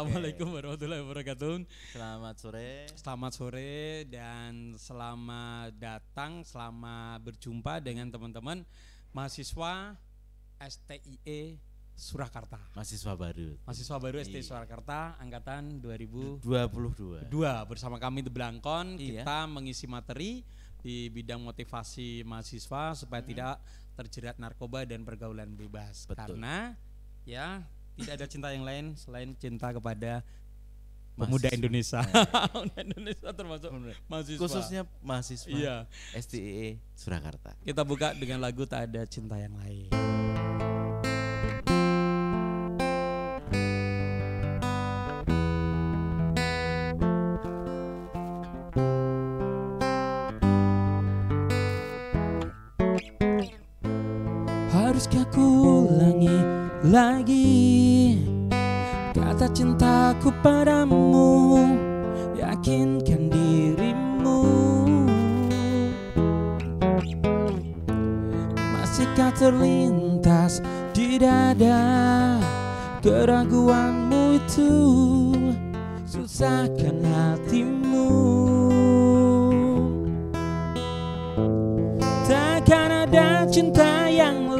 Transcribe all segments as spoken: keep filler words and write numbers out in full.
Assalamualaikum warahmatullahi wabarakatuh. Selamat sore. Selamat sore dan selamat datang, selamat berjumpa dengan teman-teman mahasiswa S T I E Surakarta. Mahasiswa baru. Mahasiswa baru S T I Surakarta angkatan dua ribu dua puluh dua. Dua bersama kami The Blangkon, Iya. kita mengisi materi di bidang motivasi mahasiswa supaya hmm. tidak terjerat narkoba dan pergaulan bebas. Betul. Karena ya tidak ada cinta yang lain selain cinta kepada pemuda Indonesia. Pemuda Indonesia termasuk mahasiswa. Khususnya mahasiswa iya. S T I E Surakarta. Kita buka dengan lagu Tak Ada Cinta Yang Lain. Haruskah ku ulangi lagi kata cintaku padamu, yakinkan dirimu. Masihkah terlintas di dada keraguanmu itu, susahkan hatimu. Takkan ada cinta yang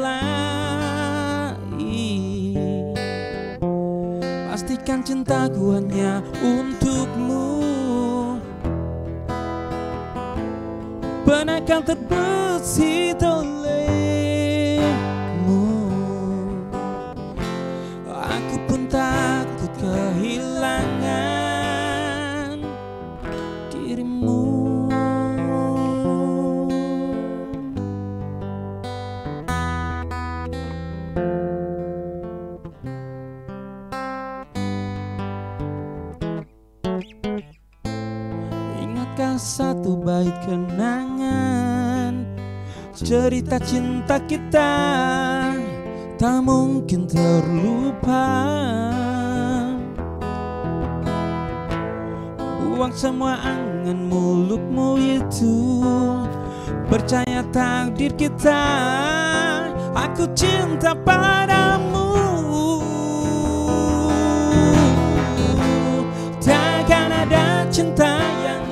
lain, pastikan cintaku hanya untukmu. Pernahkah terbesit olehmu, aku pun takut kehilangan dirimu. Satu bait kenangan, cerita cinta kita tak mungkin terlupa. Buang semua angan mulutmu itu, percaya takdir kita, aku cinta padamu. Takkan ada cinta yang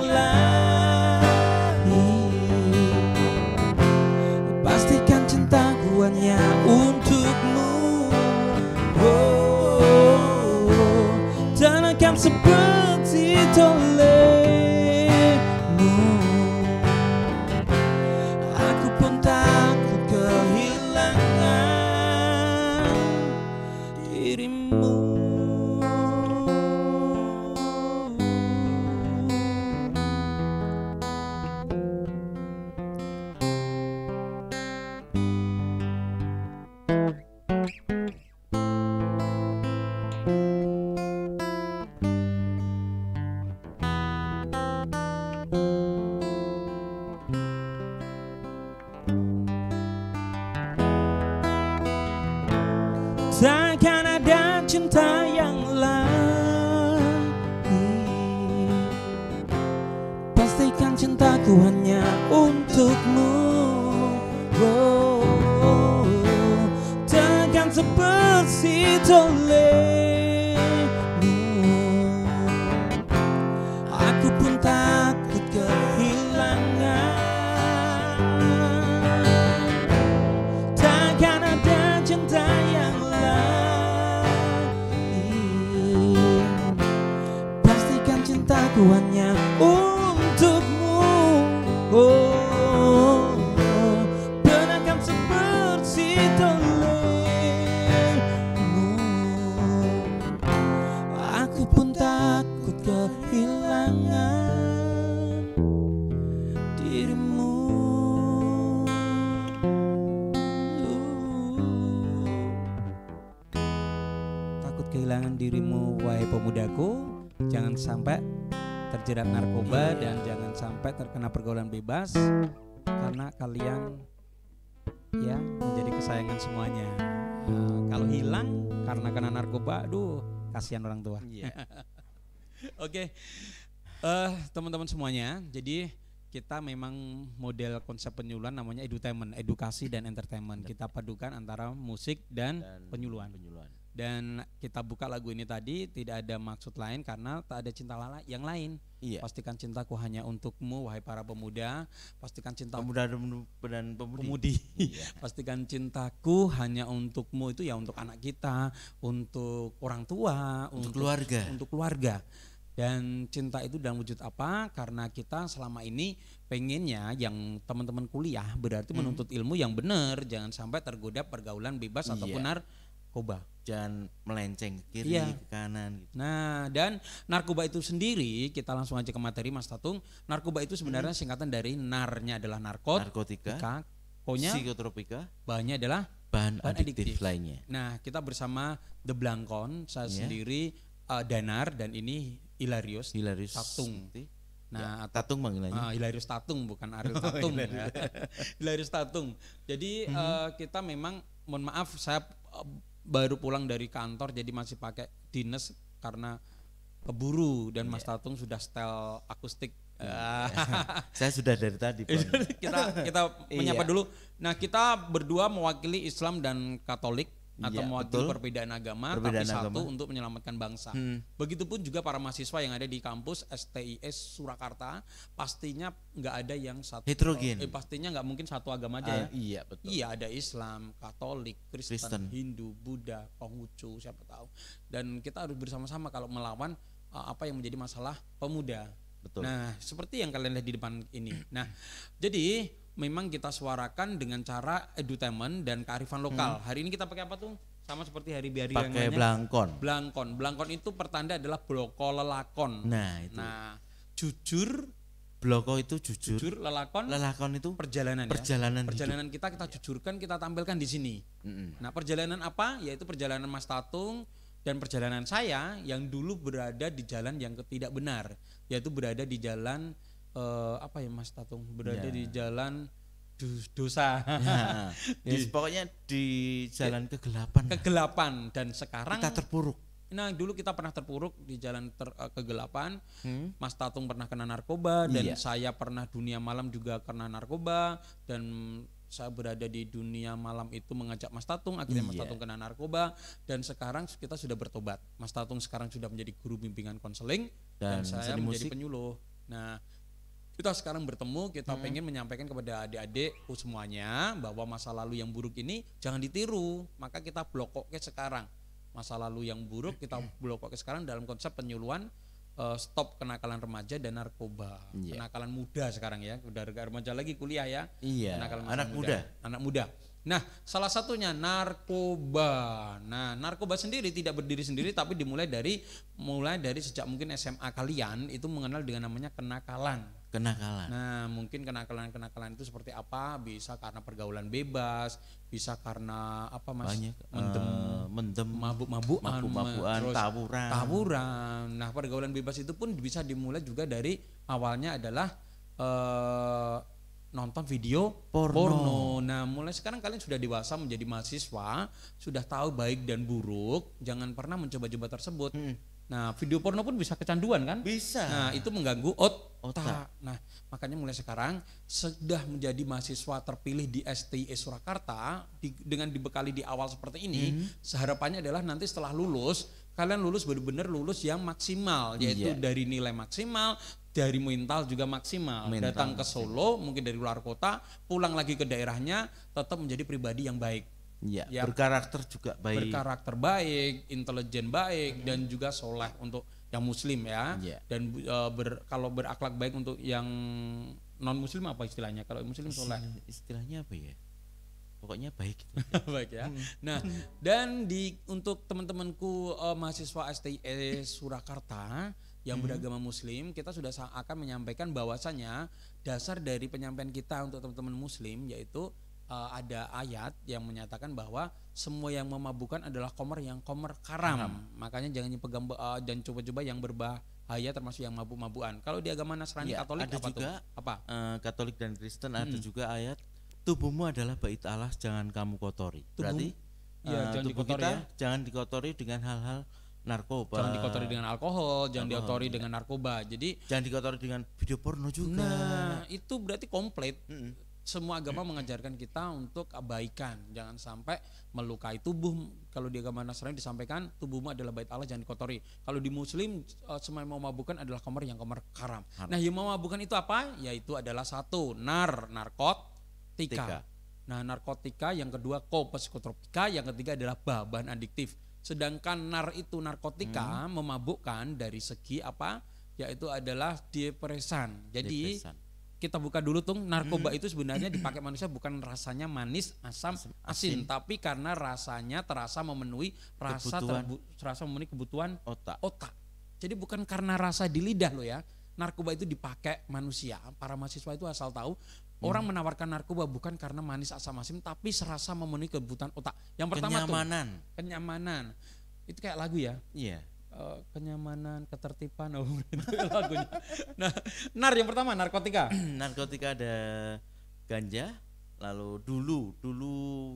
hanya untukmu. Oh, dan akan seperti olehmu, aku pun takut kehilangan dirimu. Takkan ada cinta yang lain, pastikan cintaku hanya untukmu. Oh, takkan seperti olehmu, aku pun takut kehilangan. Takkan ada cinta yang cintaku hanya untukmu. Oh, oh, pernahkah seperti olehmu, aku pun takut kehilangan dirimu. Takut kehilangan dirimu, wahai pemudaku. Jangan sampai terjerat narkoba dan jangan sampai terkena pergaulan bebas, karena kalian ya menjadi kesayangan semuanya. Nah, kalau hilang karena kena narkoba, aduh kasihan orang tua. Yeah. Oke, okay. uh, teman-teman semuanya, jadi kita memang model konsep penyuluhan namanya edutainment, edukasi dan entertainment. Kita padukan antara musik dan, dan penyuluhan. penyuluhan. Dan kita buka lagu ini tadi tidak ada maksud lain karena tak ada cinta lala yang lain. Iya. Pastikan cintaku hanya untukmu wahai para pemuda. Pastikan cinta Pemuda dan pemudi. pemudi. Iya. Pastikan cintaku hanya untukmu, itu ya untuk anak kita, untuk orang tua, Untuk keluarga. untuk keluarga. Dan cinta itu dalam wujud apa? Karena kita selama ini pengennya yang teman-teman kuliah berarti Hmm. menuntut ilmu yang benar, jangan sampai tergoda pergaulan bebas Iya. ataupun narkoba. Jangan melenceng ke kiri, Iya. ke kanan gitu. Nah, dan narkoba itu sendiri, kita langsung aja ke materi Mas Tatung. Narkoba itu sebenarnya singkatan dari narnya adalah narkot, Narkotika, tika, konya, psikotropika, bahannya adalah bahan bahan adiktif adiktif. lainnya. Nah, kita bersama The Blankon, saya Iya. sendiri uh, Danar dan ini Hilarius. Hilarius Tatung. Sakti. Nah, Ya, Tatung panggilannya. Ah, Hilarius Tatung bukan Ariel Tatung ya. Hilarius Tatung. Jadi eh, kita memang mohon maaf saya eh, baru pulang dari kantor jadi masih pakai dinas karena keburu dan Mas Tatung sudah setel akustik. Ah, Saya sudah dari tadi, Bang. kita kita menyapa Iya. dulu. Nah, kita berdua mewakili Islam dan Katolik atau Iya, mewakili betul. perbedaan agama Perbedaan tapi satu agama. untuk menyelamatkan bangsa. Hmm. Begitupun juga para mahasiswa yang ada di kampus S T I S Surakarta, pastinya nggak ada yang satu Heterogen. eh, pastinya nggak mungkin satu agama aja ya. Ah, iya, betul. Iya, ada Islam, Katolik, Kristen, Kristen. Hindu, Buddha, Konghucu, siapa tahu. Dan kita harus bersama-sama kalau melawan uh, apa yang menjadi masalah pemuda. Betul. Nah, seperti yang kalian lihat di depan ini. Nah, jadi memang kita suarakan dengan cara edutainment dan kearifan lokal. Hari ini kita pakai apa tuh? Sama seperti hari-hari yang Pakai lainnya. blangkon. Blangkon. Blangkon itu pertanda adalah bloko lelakon. Nah, itu. Nah, jujur, Bloko itu jujur. jujur lelakon, Lelakon itu perjalanan ya. perjalanan hidup. Perjalanan kita kita jujurkan, kita tampilkan di sini. Mm-mm. Nah, perjalanan apa? Yaitu perjalanan Mas Tatung dan perjalanan saya yang dulu berada di jalan yang tidak benar, yaitu berada di jalan eh, apa ya Mas Tatung? Berada Ya. di jalan du- dosa, Nah, ya, Di- pokoknya di jalan kegelapan. lah. kegelapan dan sekarang Kita terpuruk. nah dulu kita pernah terpuruk di jalan ter- eh, kegelapan. Hmm? Mas Tatung pernah kena narkoba dan Iya. saya pernah dunia malam juga kena narkoba dan saya berada di dunia malam itu mengajak Mas Tatung, akhirnya Mas Iya. Tatung kena narkoba dan sekarang kita sudah bertobat. Mas Tatung sekarang sudah menjadi guru bimbingan konseling dan, Dan saya seni menjadi musik. penyuluh. Nah, kita sekarang bertemu, kita Hmm. pengen menyampaikan kepada adik-adikku semuanya bahwa masa lalu yang buruk ini jangan ditiru, maka kita blokoknya sekarang. Masa lalu yang buruk kita blokoknya sekarang dalam konsep penyuluhan eh, stop kenakalan remaja dan narkoba. Iya. Kenakalan muda sekarang ya, udah gak remaja lagi kuliah ya. Iya. Kenakalan masa Anak muda. Anak muda. Nah, salah satunya narkoba. Nah, narkoba sendiri tidak berdiri sendiri tapi dimulai dari mulai dari sejak mungkin S M A kalian itu mengenal dengan namanya kenakalan. Kenakalan. Nah, mungkin kenakalan-kenakalan itu seperti apa? Bisa karena pergaulan bebas, bisa karena apa Mas? Banyak. Mendem, eh, mendem. mabuk-mabukan, mabuk-mabukan, terus tawuran. tawuran. Nah, pergaulan bebas itu pun bisa dimulai juga dari awalnya adalah eh, nonton video Porno. Nah, mulai sekarang kalian sudah dewasa menjadi mahasiswa, sudah tahu baik dan buruk, jangan pernah mencoba-coba tersebut. Hmm. Nah, video porno pun bisa kecanduan kan? Bisa. Nah, itu mengganggu ot- Otak. otak. Nah, makanya mulai sekarang sudah menjadi mahasiswa terpilih di S T I S Surakarta di- dengan dibekali di awal seperti ini, seharapannya adalah nanti setelah lulus kalian lulus benar-benar lulus yang maksimal, yaitu Iya. dari nilai maksimal, dari mental juga maksimal. Mental Datang ke Solo, mungkin dari luar kota, pulang lagi ke daerahnya, tetap menjadi pribadi yang baik. Iya. yang Berkarakter juga baik. berkarakter baik, intelijen baik, dan juga soleh untuk yang muslim ya. Iya. Dan uh, ber, kalau berakhlak baik untuk yang non muslim apa istilahnya? Kalau muslim soleh. Istilah- Istilahnya apa ya? Pokoknya baik. gitu. Baik ya. Nah, dan di untuk teman-temanku uh, mahasiswa S T I S Surakarta yang beragama muslim, kita sudah sa- akan menyampaikan bahwasanya dasar dari penyampaian kita untuk teman-teman muslim yaitu uh, ada ayat yang menyatakan bahwa semua yang memabukkan adalah komer yang komer karam. Makanya jangan pegang uh, dan coba-coba yang berbahaya termasuk yang mabuk-mabukan. Kalau di agama Nasrani Iya, Katolik ada apa juga, tuh? Apa? Eh, Katolik dan Kristen ada juga ayat tubuhmu adalah bait Allah jangan kamu kotori. Tubuh- Berarti Iya, eh, jangan tubuh dikotori kita ya. jangan dikotori dengan hal-hal narkoba. Jangan dikotori dengan alkohol, jangan Alkohol, dikotori iya. dengan narkoba. Jadi Jangan dikotori dengan video porno juga. nah, itu berarti komplit. Mm-mm. semua agama mengajarkan kita untuk kebaikan, jangan sampai melukai tubuh. Kalau di agama Nasrani disampaikan tubuhmu adalah bait Allah, jangan dikotori. Kalau di Muslim uh, semua yang memabukkan adalah khamr, yang khamr haram. Haram. Nah, yang memabukkan itu apa? Yaitu adalah satu, nar, narkotika. Tiga. Nah, narkotika, yang kedua ko, psikotropika, yang ketiga adalah bahan adiktif. Sedangkan nar itu narkotika hmm. memabukkan dari segi apa? Yaitu adalah depresan. Jadi depresan. Kita buka dulu tuh, narkoba hmm. itu sebenarnya dipakai manusia bukan rasanya manis, asam, asin, asin. Tapi karena rasanya terasa memenuhi rasa terbu, terasa memenuhi kebutuhan otak. otak. Jadi bukan karena rasa di lidah loh ya. Narkoba itu dipakai manusia. Para mahasiswa itu asal tahu, hmm. orang menawarkan narkoba bukan karena manis, asam, asin, tapi serasa memenuhi kebutuhan otak. Yang pertama kenyamanan. tuh kenyamanan. Itu kayak lagu ya. Iya. Uh, kenyamanan, ketertiban, oh itu lagunya. Nah, nar yang pertama narkotika. Narkotika ada ganja, lalu dulu dulu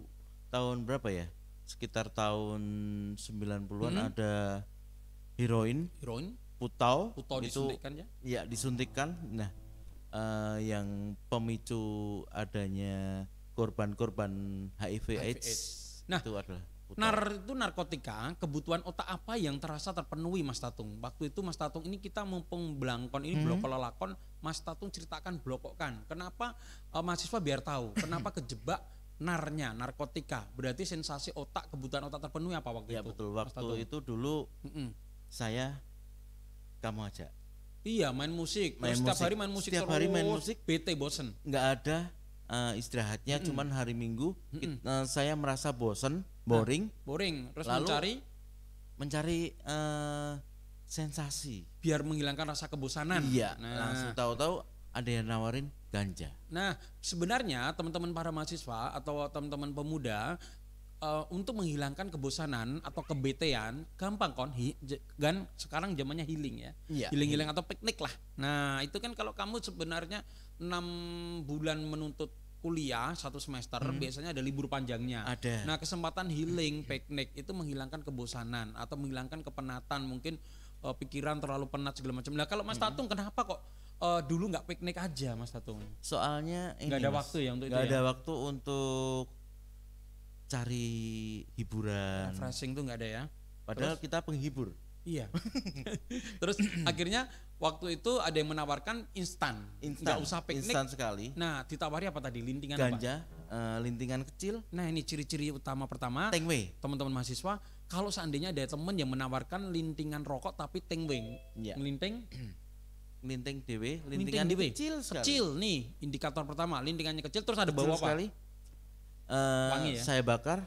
tahun berapa ya? Sekitar tahun sembilan puluhan hmm. ada heroin, heroin, putau, putau itu disuntikkan ya? Ya disuntikkan. Nah, uh, yang pemicu adanya korban-korban H I V AIDS. Nah, itu adalah nar itu narkotika, kebutuhan otak apa yang terasa terpenuhi Mas Tatung. Waktu itu Mas Tatung ini kita mumpung belangkon ini hmm. blok lelakon, Mas Tatung ceritakan blokokkan. Kenapa uh, mahasiswa biar tahu, kenapa kejebak narnya, narkotika. Berarti sensasi otak, kebutuhan otak terpenuhi apa waktu ya, itu? Ya betul, waktu itu dulu mm-mm. saya kamu aja. Iya, main musik. Main setiap musik. hari main musik setiap terus. hari main musik. Bete bosen. Enggak ada uh, istirahatnya, mm-mm. cuman hari Minggu kita, uh, saya merasa bosen. Boring, nah, boring. Terus lalu mencari, mencari uh, sensasi, biar menghilangkan rasa kebosanan. Iya. Nah, langsung tahu-tahu ada yang nawarin ganja. Nah, sebenarnya teman-teman para mahasiswa atau teman-teman pemuda uh, untuk menghilangkan kebosanan atau kebetean, gampang kon. Hi, kan sekarang zamannya healing ya. Iya, Healing-healing atau piknik lah. Nah, itu kan kalau kamu sebenarnya enam bulan menuntut kuliah satu semester hmm. biasanya ada libur panjangnya. Ada. Nah, kesempatan healing, piknik itu menghilangkan kebosanan atau menghilangkan kepenatan, mungkin uh, pikiran terlalu penat segala macam. Nah, kalau Mas hmm. Tatung kenapa kok uh, dulu nggak piknik aja Mas Tatung? Soalnya ini nggak ada mas, waktu ya untuk nggak itu. ada ya? waktu untuk cari hiburan. Refreshing tuh nggak ada ya. Padahal Terus? kita penghibur. Iya. Terus akhirnya waktu itu ada yang menawarkan instan, nggak usah piknik. Instan sekali. Nah, ditawari apa tadi? Lintingan ganja, apa? Uh, lintingan kecil. Nah, ini ciri-ciri utama pertama. Tengwe. Teman-teman mahasiswa, kalau seandainya ada teman yang menawarkan lintingan rokok tapi tengwe, ya. Linting, linting dewe, lintingan dewe. kecil sekali. Kecil nih, indikator pertama, lintingannya kecil. Terus ada bau apa? Sekali. Uh, wangi ya? Saya bakar.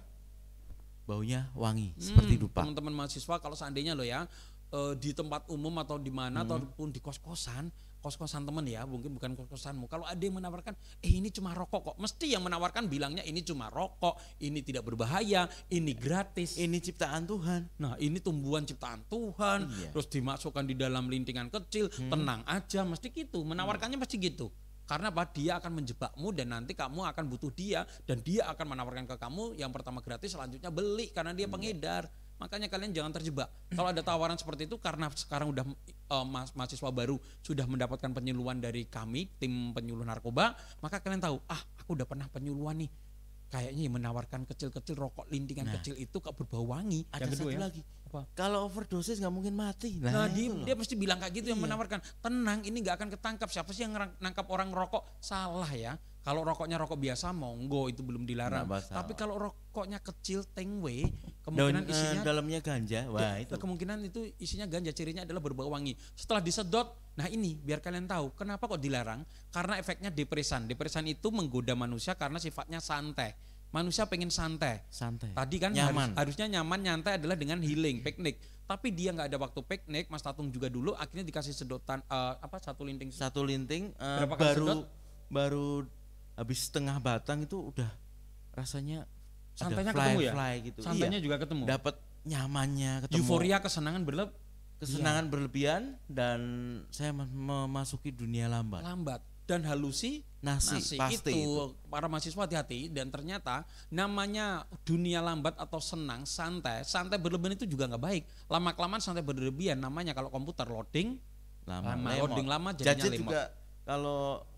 Baunya wangi hmm, seperti dupa. Teman-teman mahasiswa kalau seandainya lo ya e, di tempat umum atau di mana hmm. ataupun di kos-kosan, kos-kosan teman ya, mungkin bukan kos-kosanmu. Kalau ada yang menawarkan, eh ini cuma rokok kok. Mesti yang menawarkan bilangnya ini cuma rokok, ini tidak berbahaya, ini gratis, ini ciptaan Tuhan. Nah, ini tumbuhan ciptaan Tuhan. Iya. Terus dimasukkan di dalam lintingan kecil, hmm. tenang aja, mesti gitu. Menawarkannya hmm. mesti gitu. Karena apa? Dia akan menjebakmu dan nanti kamu akan butuh dia dan dia akan menawarkan ke kamu yang pertama gratis, selanjutnya beli karena dia pengedar. Makanya kalian jangan terjebak. Kalau ada tawaran seperti itu karena sekarang udah uh, ma mahasiswa baru sudah mendapatkan penyuluhan dari kami tim penyuluh narkoba, maka kalian tahu, ah aku udah pernah penyuluhan nih. Kayaknya yang menawarkan kecil-kecil rokok lintingan nah, kecil itu kok berbau wangi. Ada yang kedua satu ya, lagi. Apa? Kalau overdosis nggak mungkin mati. Nah, nah dia, dia mesti bilang kayak gitu, iya. Yang menawarkan tenang, ini nggak akan ketangkap. Siapa sih yang nangkap orang rokok? Salah ya. Kalau rokoknya rokok biasa, monggo itu belum dilarang. Tapi kalau rokoknya kecil, tengwe, kemungkinan Daun, isinya uh, dalamnya ganja. Wah ya, itu. Kemungkinan itu isinya ganja, cirinya adalah berbau wangi. Setelah disedot, nah ini biar kalian tahu kenapa kok dilarang? Karena efeknya depresan. Depresan itu menggoda manusia karena sifatnya santai. Manusia pengen santai. Santai. Tadi kan nyaman. Harus, harusnya nyaman, nyantai adalah dengan healing, piknik. Tapi dia nggak ada waktu piknik. Mas Tatung juga dulu akhirnya dikasih sedotan uh, apa satu linting. Satu linting uh, baru sedot? baru habis setengah batang itu udah rasanya santainya fly, ketemu ya. Fly gitu. Santainya iya. juga ketemu. Dapat nyamannya ketemu. Euforia, kesenangan berleb kesenangan iya. berlebihan dan saya memasuki dunia lambat. Lambat. Dan halusi nasi, nasi. Pasti itu, itu para mahasiswa hati-hati dan ternyata namanya dunia lambat atau senang santai santai berlebihan itu juga nggak baik. Lama kelamaan santai berlebihan namanya kalau komputer loading lama, lama loading lama jadinya Gadget lemot. juga kalau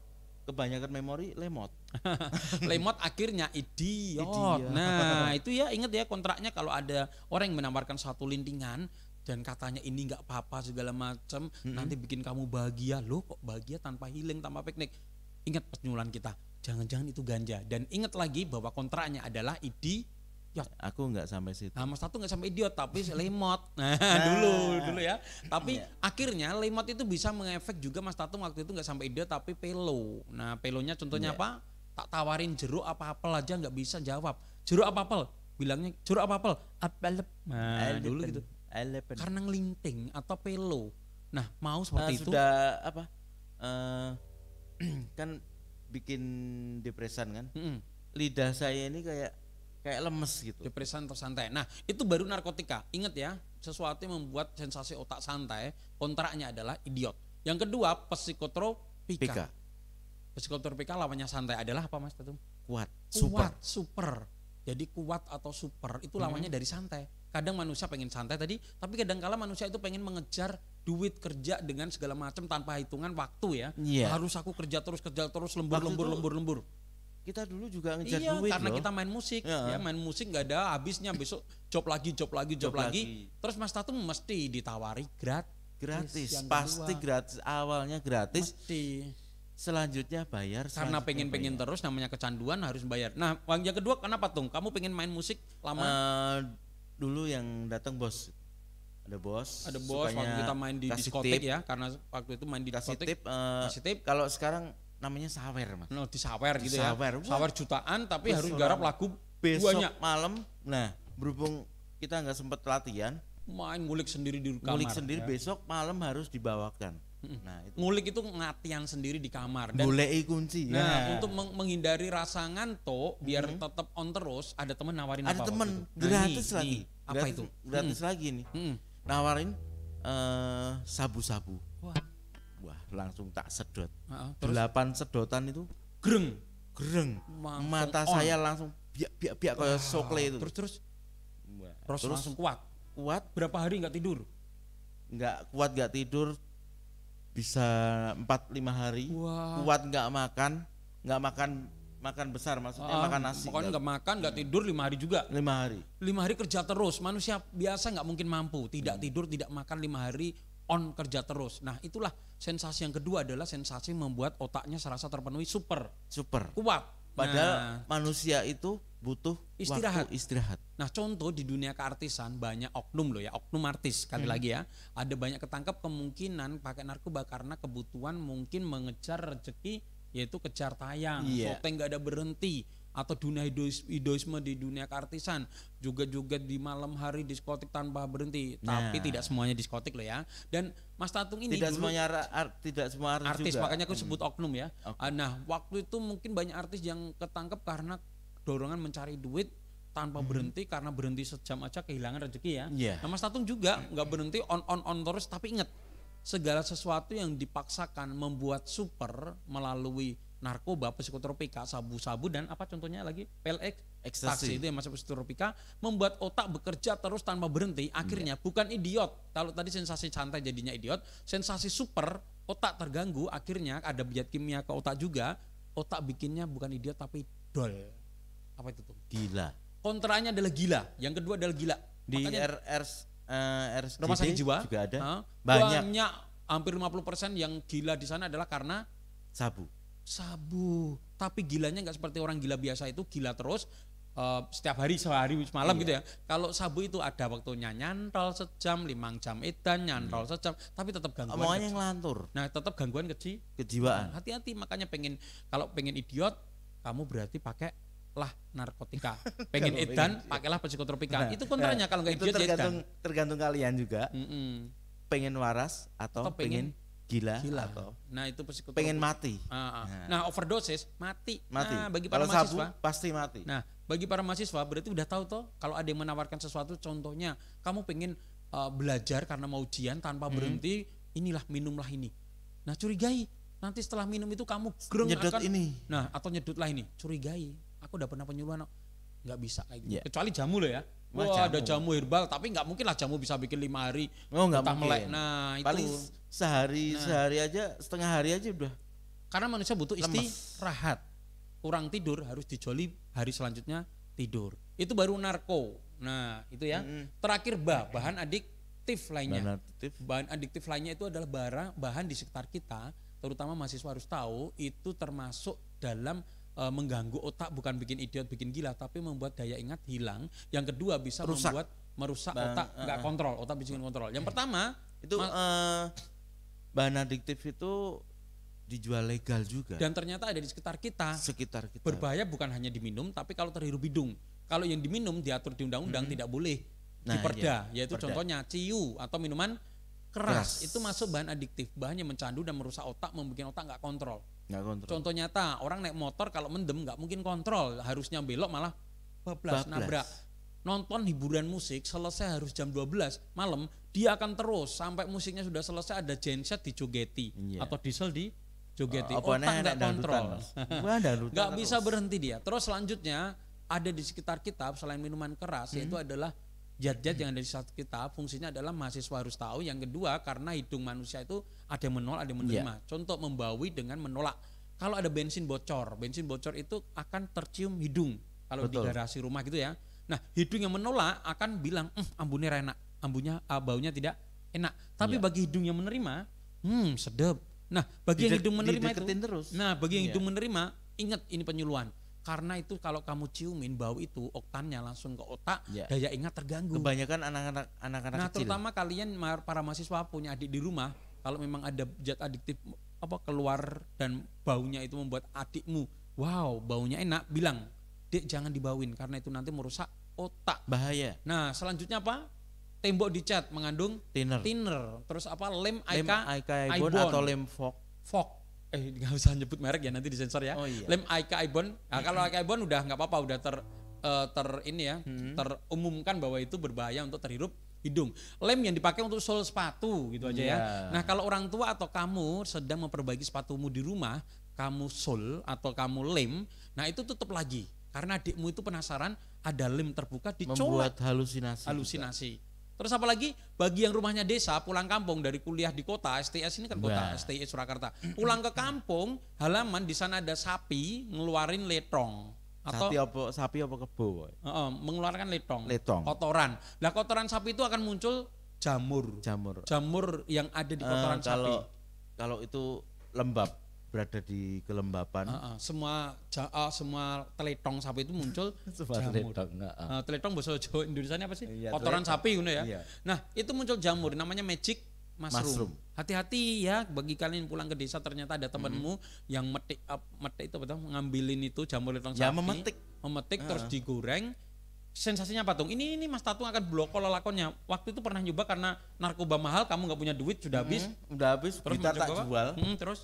kebanyakan memori lemot. Lemot akhirnya idiot. Idiot. Nah itu ya ingat ya kontraknya kalau ada orang yang menawarkan satu lintingan dan katanya ini nggak apa-apa segala macam, Mm-mm. nanti bikin kamu bahagia, loh kok bahagia tanpa healing tanpa piknik. Ingat penyuluhan kita, jangan-jangan itu ganja. Dan ingat lagi bahwa kontraknya adalah idiot. Aku nggak sampai situ. Nah Mas Tatu nggak sampai idiot tapi lemot. Nah dulu dulu ya. Tapi Iya. akhirnya lemot itu bisa mengefek juga Mas Tatu waktu itu nggak sampai idiot tapi pelo. Nah pelonya contohnya Iya. apa? Tak tawarin jeruk apa apel aja nggak bisa jawab. Jeruk apa apel? Bilangnya jeruk apa apel? Apel. Nah dulu gitu. Eleven. Karena ngelinting atau pelo. Nah mau Eh, seperti itu. sudah apa? Eh, kan bikin depresan kan? Mm-mm. Lidah saya ini kayak kayak lemes gitu. Depresan atau santai. Nah itu baru narkotika. Ingat ya, sesuatu yang membuat sensasi otak santai, kontraknya adalah idiot. Yang kedua psikotropika. P K. Psikotropika lawannya santai adalah apa Mas Tatum? Kuat. Kuat, Super. super. Jadi kuat atau super itu lawannya dari santai. Kadang manusia pengen santai tadi, tapi kadang-kala manusia itu pengen mengejar duit kerja dengan segala macam tanpa hitungan waktu ya. Iya. Harus aku kerja terus kerja terus lembur Waktu lembur itu lembur lembur. Kita dulu juga ngejar Iya, duit karena loh. kita main musik, Ya. ya main musik nggak ada habisnya, besok job lagi, job lagi, job, Job lagi. lagi. Terus Mas Tatum mesti ditawari gratis. Gratis, Yang pasti kedua, gratis. Awalnya gratis, Mesti. selanjutnya bayar. Karena selanjutnya pengen-pengen bayar. terus namanya kecanduan harus bayar. Nah, yang kedua kenapa Tung? Kamu pengen main musik lama? Eh, dulu yang datang bos, ada bos. Ada bos waktu sukanya kita main di kasih diskotek tip, ya, karena waktu itu main di kasih diskotek. tip. eh, Kasih tip. Kalau sekarang namanya sawer mas. No, disawer gitu ya. Disawer. Wah. Sawer jutaan tapi Terus harus orang garap lagu Besok banyak. malam, nah berhubung kita nggak sempet latihan, Main ngulik sendiri di kamar. ngulik sendiri, ya. besok malam harus dibawakan. Nah itu Ngulik itu ngatian sendiri di kamar dan boleh kunci. nah, ya. untuk meng- menghindari rasa ngantuk biar tetap on terus, ada temen nawarin ada apa? temen waktu itu? Nah, gratis ini, lagi. ini. Apa gratis, itu? Gratis lagi nih. Mm-mm. Nawarin eh, sabu-sabu. Wah, Wah langsung tak sedot. uh-uh. Terus Delapan sedotan itu greng. gereng. Langsung Mata on. saya langsung biak biak biak kayak sokle itu. Terus terus Wah, terus, terus langsung kuat. kuat, Berapa hari nggak tidur? nggak kuat nggak tidur, bisa empat lima hari. Wah. Kuat nggak makan, nggak makan makan besar maksudnya Ah, makan nasi. Pokoknya nggak- nggak makan, nggak tidur lima hari juga. lima hari. Lima hari kerja terus. Manusia biasa nggak mungkin mampu. Tidak Hmm. tidur, tidak makan lima hari on kerja terus. Nah itulah sensasi yang kedua adalah sensasi membuat otaknya serasa terpenuhi super Super. kuat. Padahal Nah, manusia itu butuh Istirahat. waktu istirahat. Nah contoh di dunia keartisan banyak oknum loh ya, oknum artis sekali Hmm. lagi ya. Ada banyak ketangkap kemungkinan pakai narkoba karena kebutuhan mungkin mengejar rezeki yaitu kejar tayang, Iya. syuting nggak ada berhenti atau dunia hidois- hidoisme di dunia keartisan juga juga di malam hari diskotik tanpa berhenti. Nah. Tapi tidak semuanya diskotik loh ya. Dan Mas Tatung ini Tidak dulu semuanya ar- ar- tidak semua artis, artis juga. makanya aku sebut oknum ya. Oknum. Ah, Nah waktu itu mungkin banyak artis yang ketangkep karena dorongan mencari duit tanpa berhenti karena berhenti sejam aja kehilangan rezeki ya. Iya. Nah Mas Tatung juga nggak berhenti on on on terus tapi ingat segala sesuatu yang dipaksakan membuat super melalui narkoba, psikotropika, sabu-sabu dan apa contohnya lagi P L X, Ekstasi. taksi itu yang masuk psikotropika membuat otak bekerja terus tanpa berhenti. Akhirnya bukan idiot. Kalau tadi sensasi santai jadinya idiot, sensasi super otak terganggu. Akhirnya ada biat kimia ke otak juga. Otak bikinnya bukan idiot tapi dol. Apa itu tuh? Gila. Kontranya adalah gila. Yang kedua adalah gila. Di Makanya R R eh, R S J D rumah sakit jiwa juga ada. ah, Banyak. banyak hampir lima puluh persen yang gila di sana adalah karena Sabu. sabu. Tapi gilanya nggak seperti orang gila biasa itu gila terus eh, setiap hari sehari semalam Iya. gitu ya. Kalau sabu itu ada waktunya nyantol sejam, limang jam edan, nyantol sejam, tapi tetap gangguan. Omongannya kecil. ngelantur. Nah, tetap gangguan kecil. Kejiwaan. Hati-hati makanya pengen kalau pengen idiot kamu berarti pakai lah narkotika. Pengen Kalau edan pengen- pakailah psikotropika. Nah, Itu kontranya nah, kalau nggak itu idiot ya tergantung edan. tergantung kalian juga. Mm-mm. Pengen waras atau, Atau pengen pengen, gila, Gila. atau Nah, itu psikotropika. pengen mati. Ah, ah. Nah. Nah, overdosis mati. Mati. Nah, bagi para Kalau sabu mahasiswa. pasti mati. Nah, bagi para mahasiswa berarti udah tahu toh kalau ada yang menawarkan sesuatu contohnya kamu pengen uh, belajar karena mau ujian tanpa Hmm. berhenti, inilah minumlah ini. Nah, curigai. Nanti setelah minum itu kamu greng Nyedot akan ini. Nah, atau nyedutlah ini. Curigai. Aku udah pernah penyuluhan nggak bisa kayak gitu. Iya. Kecuali jamu loh ya. Wah, Wah, ada jamu. jamu herbal, tapi nggak mungkin lah jamu bisa bikin lima hari. Oh nggak entah mungkin. melek. Nah, itu. Paling sehari Nah. sehari aja setengah hari aja udah Karena manusia butuh Lemes. istirahat. Kurang tidur harus dijoli hari selanjutnya tidur. Itu baru narko. Nah, itu ya. Mm-mm. Terakhir bah, bahan adiktif lainnya. Bahan adiktif. Bahan adiktif lainnya itu adalah bara, bahan di sekitar kita, terutama mahasiswa harus tahu itu termasuk dalam e, mengganggu otak, bukan bikin idiot, bikin gila, tapi membuat daya ingat hilang. Yang kedua bisa Rusak. membuat merusak Bang, otak, uh, nggak uh. kontrol, otak bisa kontrol. Yang pertama Itu ma- eh, bahan adiktif itu dijual legal juga. dan ternyata ada di sekitar kita. Sekitar kita. Berbahaya bukan hanya diminum, tapi kalau terhirup hidung. Kalau yang diminum diatur di undang-undang Hmm. tidak boleh Nah, diperda, iya, yaitu perda. contohnya ciu atau minuman keras. Keras. Itu masuk bahan adiktif, bahan yang mencandu dan merusak otak, membuat otak nggak kontrol. Nggak kontrol. Contoh nyata, orang naik motor kalau mendem nggak mungkin kontrol, harusnya belok malah bablas, Bablas. nabrak. Nonton hiburan musik selesai harus jam dua belas malam, dia akan terus sampai musiknya sudah selesai, ada genset dijogeti Iya. atau diesel di jogeti. Oh, apa Otak nih, nggak enak kontrol. dangdutan, Mas. Wah, dangdutan Nggak terus. bisa berhenti dia. Terus selanjutnya ada di sekitar kita selain minuman keras, Hmm. yaitu adalah zat-zat yang ada di sekitar kita. Fungsinya adalah mahasiswa harus tahu. Yang kedua, karena hidung manusia itu ada yang menolak, ada yang menerima. Iya. Contoh membawi dengan menolak. Kalau ada bensin bocor, bensin bocor itu akan tercium hidung. Kalau di Betul. garasi rumah gitu ya. Nah, hidung yang menolak akan bilang, "Hmm, ambunnya enak, ambunya ah, baunya tidak enak." Tapi Iya. bagi hidung yang menerima, hmm, sedap. Nah, bagi yang Didek- hidung menerima itu, dideketin terus. nah, bagi yang Iya. hidung menerima, ingat ini penyuluhan. Karena itu kalau kamu ciumin bau itu, oktannya langsung ke otak, Iya. daya ingat terganggu. Kebanyakan anak-anak anak-anak Nah, kecil. terutama kalian ma- para mahasiswa punya adik di rumah, kalau memang ada zat adiktif apa keluar dan baunya itu membuat adikmu, wow, baunya enak, bilang, "Dek, jangan dibauin karena itu nanti merusak otak." Bahaya. Nah, selanjutnya apa? Tembok dicat mengandung Thinner. thinner. Terus apa? Lem Lem Aika Aika Ibon. Ibon atau lem fog. Fog. Eh, nggak usah nyebut merek ya, nanti disensor ya. Oh, iya. Lem Aika Ibon. Nah, kalau Aika Ibon udah nggak apa-apa, udah ter eh, ter ini ya, Hmm. terumumkan bahwa itu berbahaya untuk terhirup hidung. Lem yang dipakai untuk sol sepatu gitu aja ya. Iya. Nah, kalau orang tua atau kamu sedang memperbaiki sepatumu di rumah, kamu sol atau kamu lem, nah itu tutup lagi. Karena adikmu itu penasaran ada lem terbuka dicolek, Membuat halusinasi. halusinasi. Terus apa lagi? Bagi yang rumahnya desa, pulang kampung dari kuliah di kota, S T S ini kan kota, Wah. S T I Surakarta. Pulang ke kampung, halaman di sana ada sapi ngeluarin letong atau Sapi apa sapi apa kebo? Boy? Heeh, mengeluarkan letong, Letong. kotoran. Lah kotoran sapi itu akan muncul jamur, Jamur. jamur yang ada di Eh, kotoran sapi. kalau kalau itu lembab, berada di kelembapan. Heeh, semua ja- eh, semua teletong sapi itu muncul Semua jamur. letong, enggak, ah. Eh, teletong bahasa Jawa Indonesia apa sih? Iya, Kotoran teletong. sapi gitu ya. Iya. Nah, itu muncul jamur namanya magic mushroom. Mushroom. Hati-hati ya bagi kalian pulang ke desa ternyata ada temanmu yang metik up, metik itu betul ngambilin itu jamur letong Ya, sapi. memetik. Memetik terus Heeh. digoreng. Sensasinya apa Tung? Ini ini Mas Tatung akan bloko lelakonnya. Waktu itu pernah nyoba karena narkoba mahal, kamu nggak punya duit sudah habis. Hmm, udah habis, Terus kita tak mencoba apa? jual. Hmm, terus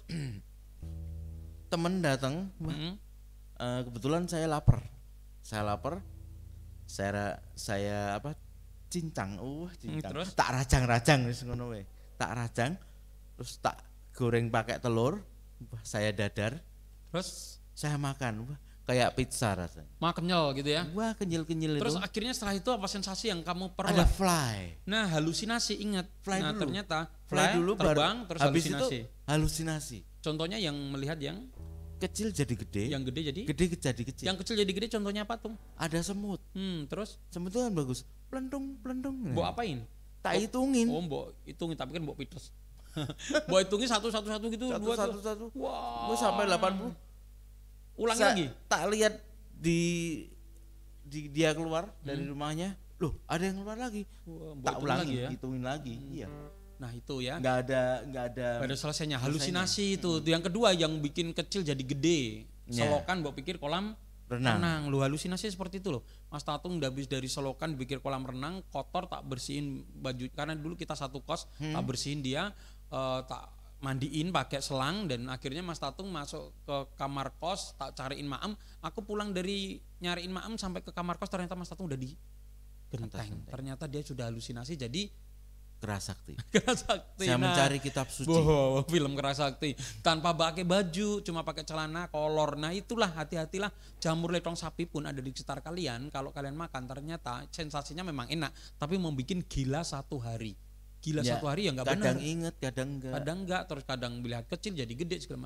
Temen datang, "Wah, hmm, eh, kebetulan saya lapar. Saya lapar. Saya ra- saya apa? Cincang. Uh, cincang. terus? Tak rajang-rajang wis ngono wae. Tak rajang, terus tak goreng pakai telur. Wah, saya dadar, terus saya makan. Wah, kayak pizza rasanya. mah kenyal gitu ya. Wah, kenyil-kenyil Terus itu. akhirnya setelah itu apa sensasi yang kamu Ada peroleh? fly. Nah, halusinasi, ingat. Fly Nah, dulu. ternyata Fly dulu baru terbang terus habis halusinasi. itu halusinasi. Contohnya yang melihat yang Kecil jadi gede, yang gede jadi gede jadi kecil. yang kecil jadi gede, contohnya apa tuh? Ada semut. Hmm, terus Semut itu kan bagus. Plendung, plendung. mbok apain? Tak hitungin. Oh, mbok hitungin tapi kan mbok pites. Mbok hitungin satu satu satu gitu, Satu, dua satu, tuh. satu. Wah. Gua sampai delapan puluh. Ulangi Sa- lagi. Tak lihat di di dia keluar dari rumahnya. Loh, ada yang keluar lagi. Wah, mbok Tak hitungin ulangi, lagi ya. hitungin lagi. Iya. Nah, itu ya. Enggak ada enggak ada. Pada selesainya selesainya. halusinasi itu. Yang kedua yang bikin kecil jadi gede. Ya. Selokan mbok pikir kolam Renang. renang. Lu halusinasi seperti itu loh. Mas Tatung udah habis dari selokan pikir kolam renang, kotor tak bersihin baju karena dulu kita satu kos, Hmm. tak bersihin dia, eh, tak mandiin pakai selang dan akhirnya Mas Tatung masuk ke kamar kos, tak cariin Maem. Aku pulang dari nyariin Maem sampai ke kamar kos ternyata Mas Tatung udah di genteng. genteng. Ternyata dia sudah halusinasi jadi Kerasakti. Kerasakti. Saya Nah, mencari kitab suci. wow, film Kerasakti tanpa pakai baju, cuma pakai celana kolor. Nah, itulah hati-hatilah jamur letong sapi pun ada di sekitar kalian. Kalau kalian makan ternyata sensasinya memang enak, tapi membuat gila satu hari. Gila Ya, satu hari ya nggak benar. Kadang inget, kadang enggak. Kadang enggak, terus kadang melihat kecil jadi gede segala macam.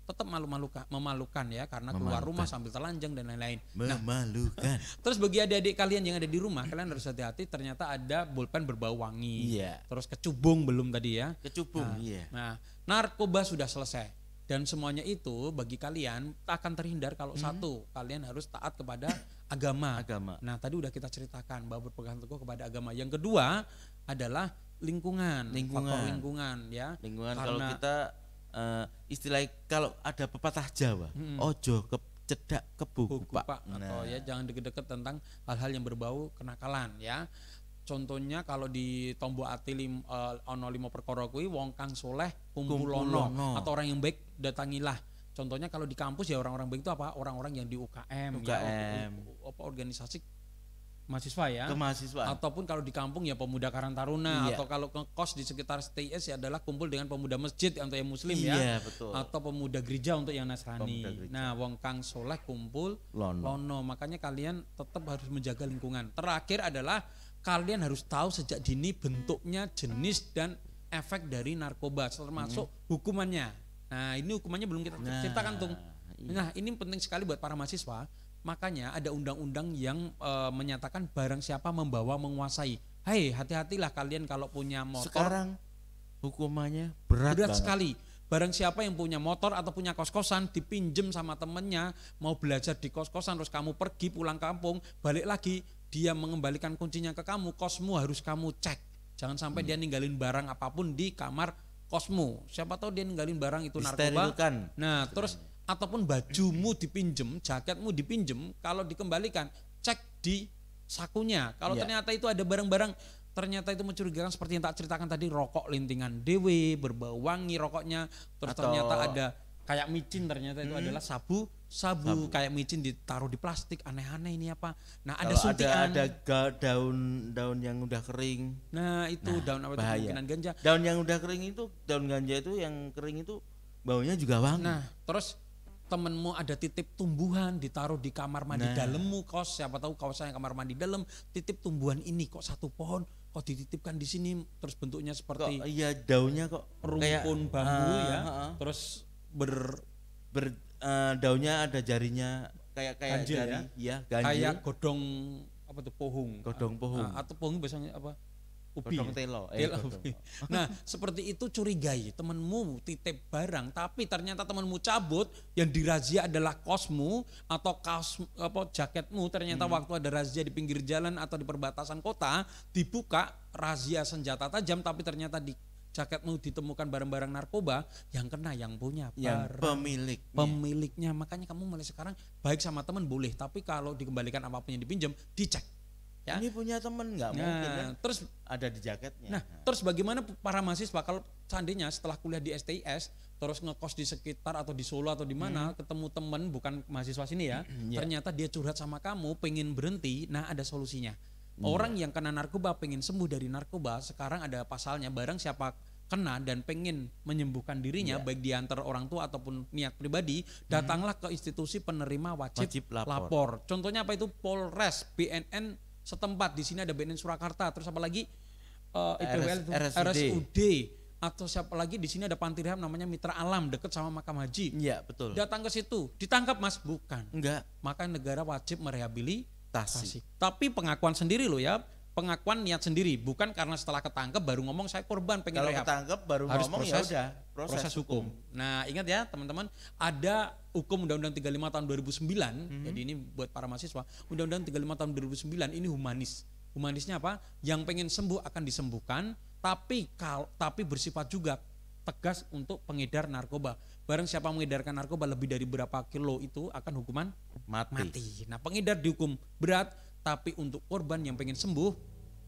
tetap malu-malukan, memalukan ya karena keluar Memalukan. rumah sambil telanjang dan lain-lain. Nah, Memalukan. terus bagi adik-adik kalian yang ada di rumah, kalian harus hati-hati, ternyata ada bolpen berbau wangi. Iya. Terus kecubung belum tadi ya. Kecubung, Nah, iya. Nah, narkoba sudah selesai. Dan semuanya itu bagi kalian akan terhindar kalau satu, kalian harus taat kepada agama. Agama. Nah, tadi udah kita ceritakan bahwa berpegang teguh kepada agama. Yang kedua adalah lingkungan, Lingkungan. faktor lingkungan ya. Lingkungan kalau Karena- kita eh, istilah kalau ada pepatah Jawa, Mm-mm. ojo ke cedak kebu buku pak. pak atau Nah, ya jangan deket-deket tentang hal-hal yang berbau kenakalan ya. Contohnya kalau di Tombo Ati lim, eh, ono limo perkara kuwi wong kang soleh kumpulono Kumpulono. atau orang yang baik datangilah. Contohnya kalau di kampus ya orang-orang baik itu apa? Orang-orang yang di U K M, U K ya, M. o- o- apa organisasi mahasiswa ya. kemahasiswaan. Ataupun kalau di kampung ya pemuda Karang Taruna, Iya. atau kalau ngekos di sekitar S T I S ya adalah kumpul dengan pemuda masjid untuk yang muslim ya. Iya, betul. Atau pemuda gereja untuk yang Nasrani. Pemuda gereja. Nah, wong kang soleh kumpul Lono. lono. Makanya kalian tetap harus menjaga lingkungan. Terakhir adalah kalian harus tahu sejak dini bentuknya, jenis dan efek dari narkoba, termasuk hukumannya. Nah, ini hukumannya belum kita Nah, ceritakan tuh. iya. Nah, ini penting sekali buat para mahasiswa. Makanya ada undang-undang yang eh, menyatakan barang siapa membawa menguasai. Hai, hati-hatilah kalian kalau punya motor. Sekarang hukumannya berat, berat banget. sekali. Barang siapa yang punya motor atau punya kos-kosan dipinjem sama temennya, mau belajar di kos-kosan, terus kamu pergi pulang kampung, balik lagi dia mengembalikan kuncinya ke kamu, kosmu harus kamu cek. Jangan sampai Hmm. dia ninggalin barang apapun di kamar kosmu. Siapa tahu dia ninggalin barang itu narkoba. Disterilkan. Nah, terus ataupun bajumu dipinjem, jaketmu dipinjem, kalau dikembalikan cek di sakunya. Kalau Iya. ternyata itu ada barang-barang ternyata itu mencurigakan seperti yang tak ceritakan tadi, rokok lintingan dewe, berbau wangi rokoknya, terus Atau- ternyata ada kayak micin, ternyata itu Hmm. adalah sabu, sabu, Sabu. kayak micin ditaruh di plastik, aneh-aneh ini apa. Nah, ada Kalau ada suntikan. ada ga- daun-daun yang udah kering. Nah, itu Nah, daun apa itu bahaya. kemungkinan ganja. Daun yang udah kering itu, daun ganja itu yang kering itu baunya juga wangi. Nah, terus temenmu ada titip tumbuhan ditaruh di kamar mandi Nah. dalammu, kos siapa tahu kawasannya kamar mandi dalam, titip tumbuhan ini kok satu pohon kok dititipkan di sini, terus bentuknya kok seperti iya daunnya kok kayak rumpun bambu ah, ya, ah, ah. terus ber ber eh, daunnya ada jarinya kayak kayak Ganjil jari, ya? ya, ganjil. kayak godong apa tuh pohung, Godong pohung. Ah, atau pohung biasanya apa ubi Godong ya? telo, eh, Telo godong. ubi. Nah, seperti itu curigai temenmu titip barang, tapi ternyata temenmu cabut, yang dirazia adalah kosmu atau kaos apa jaketmu. Ternyata Hmm. waktu ada razia di pinggir jalan atau di perbatasan kota, dibuka razia senjata tajam, tapi ternyata di jaketmu ditemukan barang-barang narkoba, yang kena yang punya yang barang pemilik pemiliknya. Makanya kamu mulai sekarang baik sama teman boleh, tapi kalau dikembalikan apapun yang dipinjam dicek. Ya. ini punya temen nggak mungkin kan Nah, terus ada di jaketnya. Nah, terus bagaimana para mahasiswa kalau seandainya setelah kuliah di S T I S terus ngekos di sekitar atau di Solo atau di mana, ketemu temen bukan mahasiswa sini ya, Iya. ternyata dia curhat sama kamu, pengen berhenti, nah ada solusinya. Orang yang kena narkoba pengen sembuh dari narkoba, sekarang ada pasalnya, barang siapa kena dan pengen menyembuhkan dirinya, Iya. baik diantar orang tua ataupun niat pribadi, datanglah ke institusi penerima wajib, Wajib lapor. lapor. Contohnya apa itu? Polres, B N N setempat, di sini ada B N N Surakarta, terus apa lagi uh, I P W L itu, R S U D. R S U D, atau siapa lagi di sini ada panti rehab namanya Mitra Alam dekat sama makam haji. Iya betul. Datang ke situ, ditangkap Mas, bukan. Enggak Maka negara wajib merehabilitasi. tasi. Tapi pengakuan sendiri loh ya, pengakuan niat sendiri, bukan karena setelah ketangkep baru ngomong saya korban pengen Kalau rehab. ketangkep baru Harus ngomong ya proses- udah proses, Proses hukum. Nah, ingat ya teman-teman, ada hukum Undang-Undang tiga puluh lima tahun dua ribu sembilan. Jadi ini buat para mahasiswa, Undang-Undang tiga puluh lima tahun dua ribu sembilan ini humanis. Humanisnya apa? Yang pengen sembuh akan disembuhkan, tapi kal tapi bersifat juga tegas untuk pengedar narkoba. Barang siapa mengedarkan narkoba lebih dari berapa kilo itu akan hukuman mati. mati. Nah, pengedar dihukum berat, tapi untuk korban yang pengen sembuh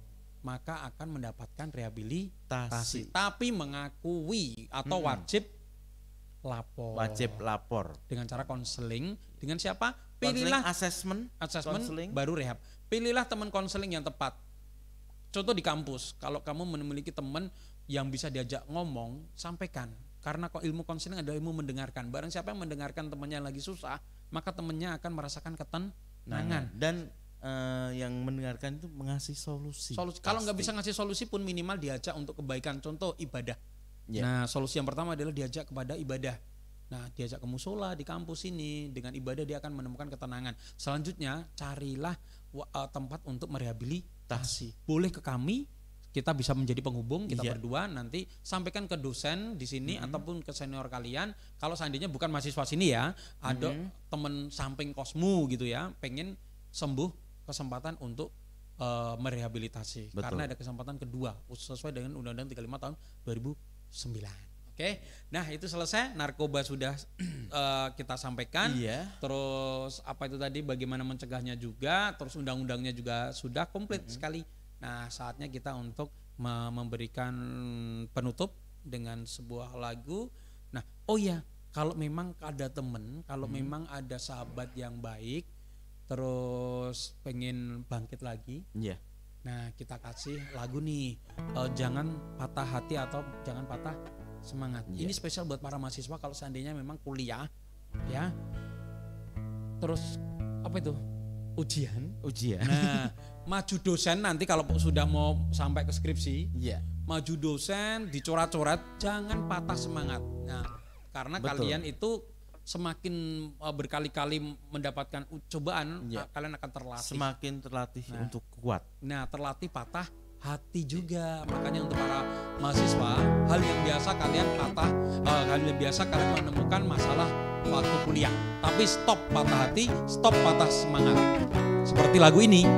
maka akan mendapatkan rehabilitasi. Tasi. Tapi mengakui atau Mm-mm. wajib lapor. Wajib lapor. Dengan cara konseling. Dengan siapa? Konseling, Pilihlah assessment, assessment konseling. baru rehab. Pilihlah teman konseling yang tepat. Contoh di kampus, kalau kamu memiliki teman yang bisa diajak ngomong, sampaikan. Karena kok ilmu konseling adalah ilmu mendengarkan. Barang siapa yang mendengarkan temannya yang lagi susah, maka temannya akan merasakan ketenangan. Dan eh, yang mendengarkan itu mengasih solusi. Solusi. Kalau nggak bisa Pasti. ngasih solusi pun minimal diajak untuk kebaikan. Contoh ibadah. Ya. Nah, solusi yang pertama adalah diajak kepada ibadah. Nah, diajak ke musola di kampus ini, dengan ibadah dia akan menemukan ketenangan. Selanjutnya carilah uh, tempat untuk merehabilitasi. Boleh ke kami, kita bisa menjadi penghubung, kita Iya. berdua nanti sampaikan ke dosen di sini Mm-hmm. ataupun ke senior kalian. Kalau seandainya bukan mahasiswa sini ya, ada Mm-hmm. temen samping kosmu gitu ya, pengen sembuh, kesempatan untuk uh, merehabilitasi. Betul. Karena ada kesempatan kedua sesuai dengan Undang-Undang tiga puluh lima tahun dua ribu sembilan. Oke, nah itu selesai, narkoba sudah uh, kita sampaikan. Iya. Terus apa itu tadi, bagaimana mencegahnya juga, terus undang-undangnya juga sudah komplit mm-hmm. sekali. Nah saatnya kita untuk me- memberikan penutup dengan sebuah lagu. Nah oh ya, kalau memang ada temen, kalau hmm. memang ada sahabat yang baik, terus pengen bangkit lagi, Iya. nah kita kasih lagu nih, uh, jangan patah hati atau jangan patah semangat. Iya. Ini spesial buat para mahasiswa kalau seandainya memang kuliah, ya. Terus apa itu? Ujian. Ujian. Nah, maju dosen nanti kalau sudah mau sampai ke skripsi, Iya. maju dosen dicoret-coret, jangan patah semangat. Nah, karena Betul. kalian itu semakin uh, berkali-kali mendapatkan cobaan, Iya. uh, kalian akan terlatih. Semakin terlatih Nah. untuk kuat. Nah, terlatih patah hati juga. Makanya untuk para mahasiswa, hal yang biasa kalian patah, uh, hal yang biasa kalian menemukan masalah waktu kuliah. Tapi stop patah hati, stop patah semangat. Seperti lagu ini.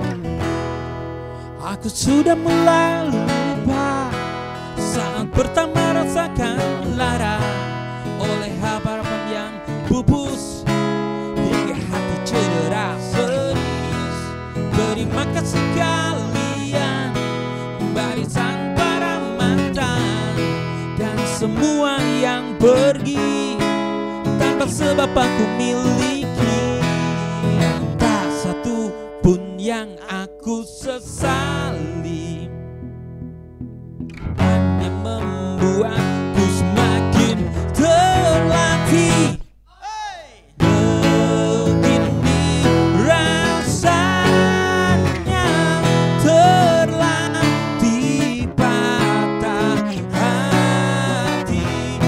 Aku sudah mulai lupa saat pertama rasakan lara oleh harapan yang pupus hingga hati cedera serius. Terima kasih kalian, barisan para mantan dan semua yang pergi tanpa sebab aku miliki. Tak satu pun yang aku sesali, hanya membuatku semakin terlatih. Begini rasanya terlatih patah hati,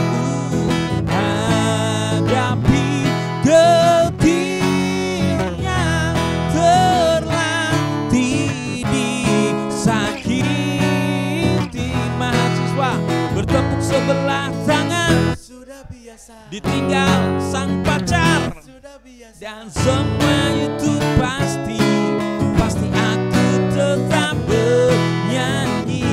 hadapi getirnya terlatih disakiti. Mahasiswa bertepuk sebelah tangan, Sudah biasa. ditinggal sang pacar, Sudah biasa. dan semua itu pasti, pasti aku tetap bernyanyi.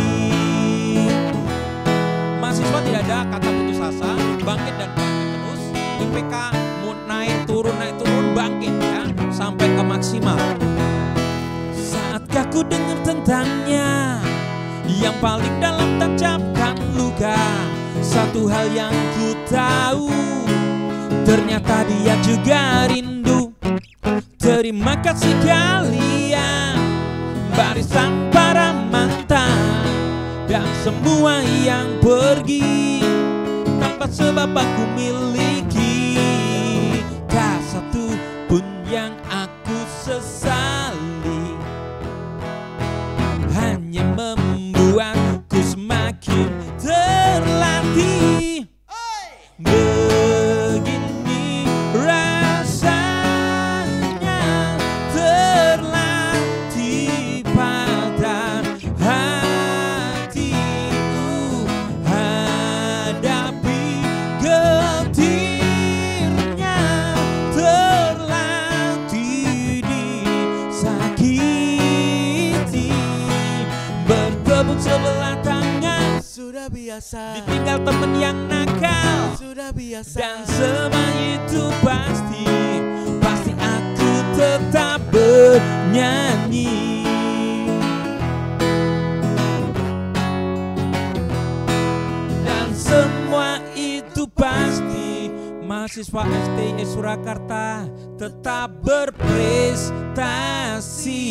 Mahasiswa tidak ada kata putus asa, bangkit dan bangkit terus. I P K mau naik turun naik turun bangkit ya sampai ke maksimal. Saat aku dengar tentangnya, yang paling dalam tancapkan luka. Satu hal yang ku tahu, ternyata dia juga rindu. Terima kasih kalian, barisan para mantan dan semua yang pergi tanpa sebab aku miliki. Tak satu pun yang aku sesali, hanya membuatku semakin terlatih. Begini rasanya terlatih patah hati, hadapi getirnya terlatih disakiti. Bertepuk sebelah tangan, Sudah biasa. ditinggal temen yang nakal, Sudah biasa. dan semua itu pasti, pasti aku tetap bernyanyi. Dan semua itu pasti, mahasiswa S T I Surakarta tetap berprestasi.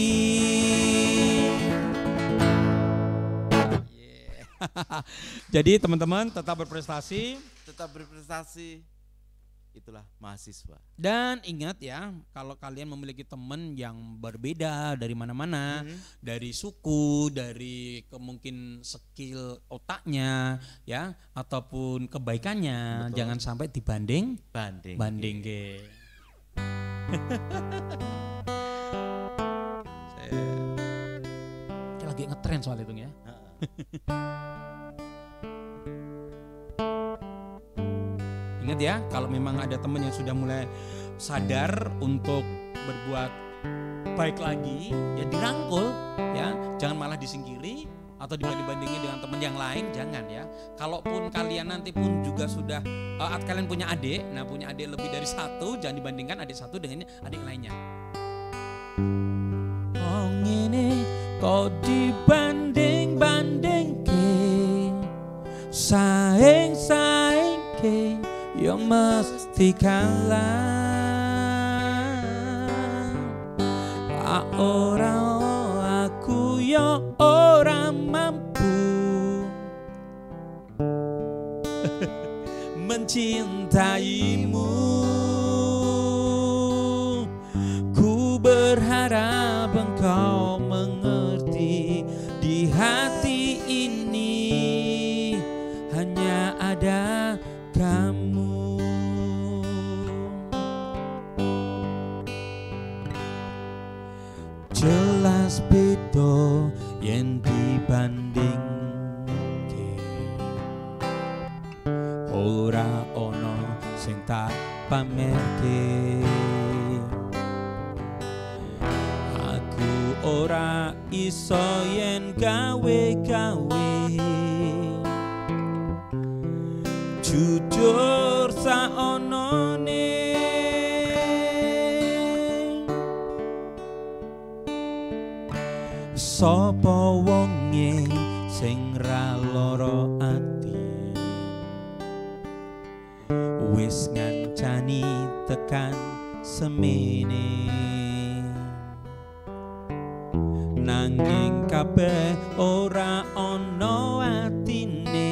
Jadi teman-teman tetap berprestasi. Tetap berprestasi. itulah mahasiswa. Dan ingat ya, kalau kalian memiliki teman yang berbeda dari mana-mana, hmm. dari suku, dari kemungkin skill otaknya, ya, ataupun kebaikannya, betul. Jangan sampai dibanding, banding, banding ke. Saya lagi ngetren soal itu ya. Ingat ya, kalau memang ada teman yang sudah mulai sadar untuk berbuat baik lagi, ya dirangkul, ya, jangan malah disingkiri atau dibanding-bandingin dengan teman yang lain, jangan ya. Kalaupun kalian nanti pun juga sudah, uh, kalian punya adik, nah punya adik lebih dari satu, jangan dibandingkan adik satu dengan adik lainnya. Oh ini kok dibanding-banding ke, saing-saing ke, yo mesti kalah. Ora aku yo ora mampu mencintaimu. Ku berharap engkau mengerti, di hati ini hanya ada kamu. Jelas beda yen dibandingke, ora ono sing tak pamerke. Aku ora iso yen gawe-gawe, jujur saonone. Sapa wonge sing ra lara ati, wis ngancani tekan semene, nanging kabeh ora ana atine,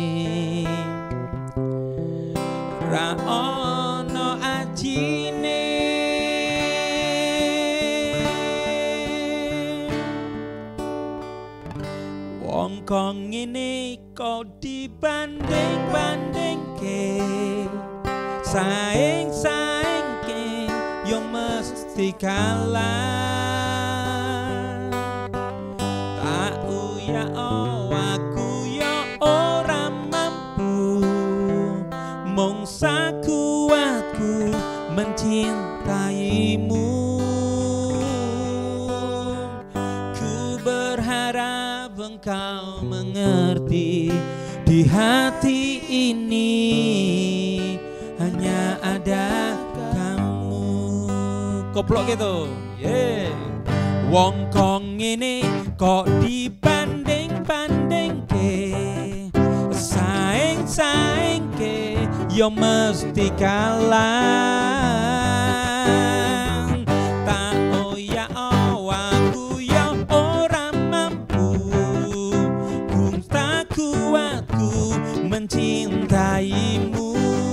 ra ana ajine. Wong kok ngene kok dibanding-bandingke, saing-saingke yo mesti kalah. Tak uya oh aku yo ora mampu, mung sakuatku mencintaimu. Ku berharap engkau mengerti, di hati ini hanya ada kamu. Koplok gitu, yeah. Wong kok ngene kok dibanding-bandingke, saing-saingke yo mesti kalah. Tak oya oh aku yo ora mampu, ku tak kuatku mencintaimu.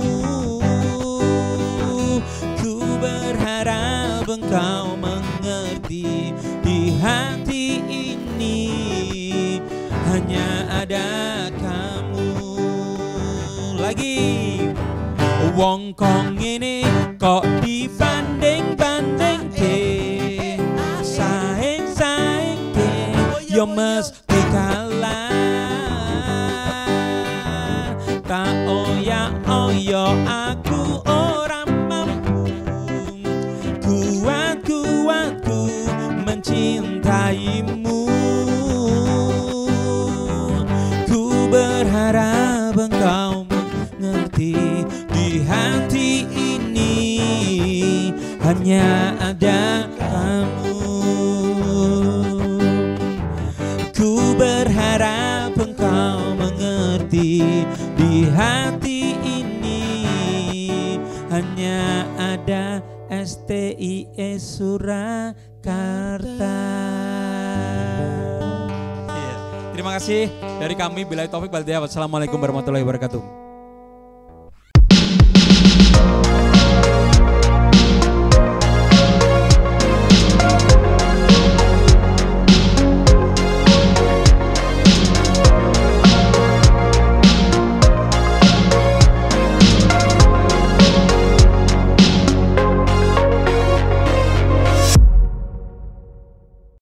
Ku berharap engkau mengerti, di hati ini hanya ada kamu. Lagi wong kok ngene kok dibanding-bandingke, saing-saingke yo mesti kalah. Tak oya-oya aku ora mampu, kuat-kuatku mencintaimu. Ku berharap engkau mengerti, di hati ini hanya ada kamu. Ku berharap engkau mengerti, di hati ini hanya ada S T I E Surakarta. Yeah. Terima kasih dari kami. Billahi taufik wal hidayah. Wassalamualaikum warahmatullahi wabarakatuh.